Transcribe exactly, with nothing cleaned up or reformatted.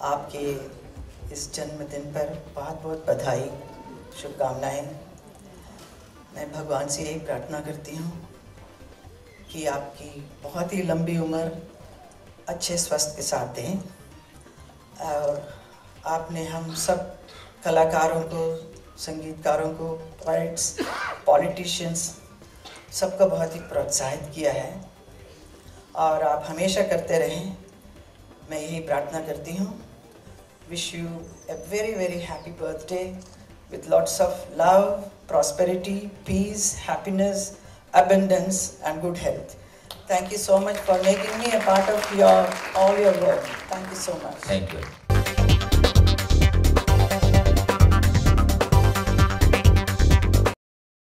आपके इस जन्मदिन पर बहुत बहुत बधाई, शुभकामनाएं। मैं भगवान से यही प्रार्थना करती हूँ कि आपकी बहुत ही लंबी उम्र अच्छे स्वास्थ्य के साथ दें, और आपने हम सब कलाकारों को, संगीतकारों को, पोइट्स, पॉलिटिशियंस सबको बहुत ही प्रोत्साहित किया है, और आप हमेशा करते रहें। मैं यही प्रार्थना करती हूँ। Wish you a very very happy birthday with lots of love, prosperity, peace, happiness, abundance and good health. Thank you so much for making me a part of your all your work. Thank you so much. Thank you.